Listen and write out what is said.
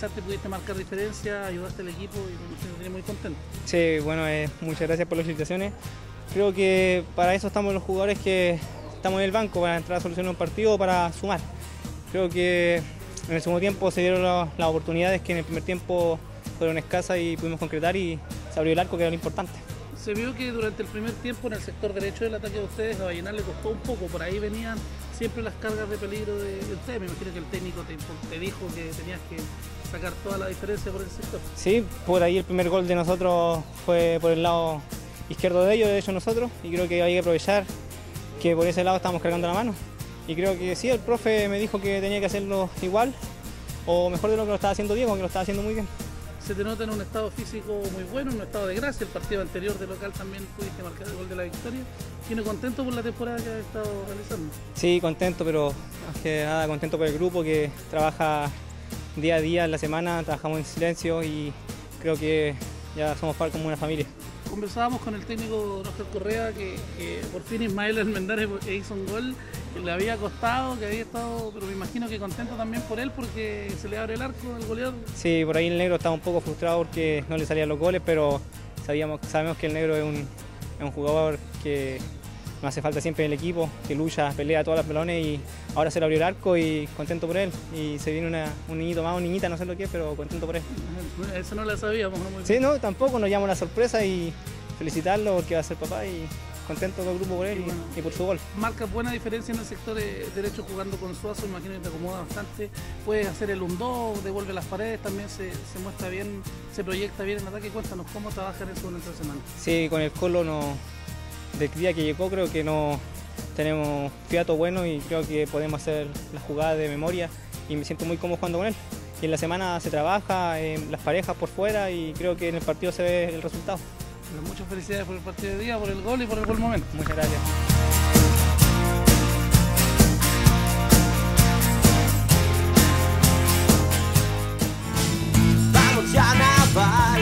pensaste pudiste marcar diferencia, ayudaste al equipo y me tiene muy contento. Sí, bueno, muchas gracias por las felicitaciones. Creo que para eso estamos los jugadores que estamos en el banco, para entrar a solucionar un partido, para sumar. Creo que en el segundo tiempo se dieron las oportunidades que en el primer tiempo fueron escasas y pudimos concretar y se abrió el arco, que era lo importante. Se vio que durante el primer tiempo en el sector derecho del ataque de ustedes a Vallenar le costó un poco, por ahí venían siempre las cargas de peligro de ustedes. Me imagino que el técnico te dijo que tenías que sacar toda la diferencia por el sector. Sí, por ahí el primer gol de nosotros fue por el lado izquierdo de ellos, de hecho nosotros, y creo que hay que aprovechar que por ese lado estamos cargando la mano. Y creo que sí, el profe me dijo que tenía que hacerlo igual, o mejor de lo que lo estaba haciendo Diego, que lo estaba haciendo muy bien. Se te nota en un estado físico muy bueno, en un estado de gracia. El partido anterior de local también pudiste marcar el gol de la victoria. ¿Tiene contento por la temporada que has estado realizando? Sí, contento, pero más que nada contento por el grupo que trabaja día a día en la semana, trabajamos en silencio y creo que ya somos parte como una familia. Conversábamos con el técnico Oscar Correa que por fin Ismael Almendares hizo un gol, que le había costado, que había estado, pero me imagino que contento también por él porque se le abre el arco al goleador. Sí, por ahí el negro estaba un poco frustrado porque no le salían los goles, pero sabemos que el negro es un jugador que nos hace falta siempre en el equipo, que lucha, pelea todas las pelones y ahora se le abrió el arco y contento por él. Y se viene un niñito más, una niñita, no sé lo que es, pero contento por él. Eso no la sabíamos, ¿no? Muy sí, no, tampoco, nos llama la sorpresa y felicitarlo porque va a ser papá y contento con el grupo por él y por su gol. Marca buena diferencia en el sector derecho jugando con Suazo, imagino que te acomoda bastante. Puedes hacer el 1-2, devuelve las paredes, también se muestra bien, se proyecta bien en ataque. Cuéntanos cómo trabajan eso en esta semana. Sí, con el Colo del día que llegó creo que no tenemos fiato bueno y creo que podemos hacer las jugadas de memoria y me siento muy cómodo jugando con él. Y en la semana se trabaja, las parejas por fuera y creo que en el partido se ve el resultado. Bueno, muchas felicidades por el partido de día, por el gol y por el buen momento. Muchas gracias. Vamos ya a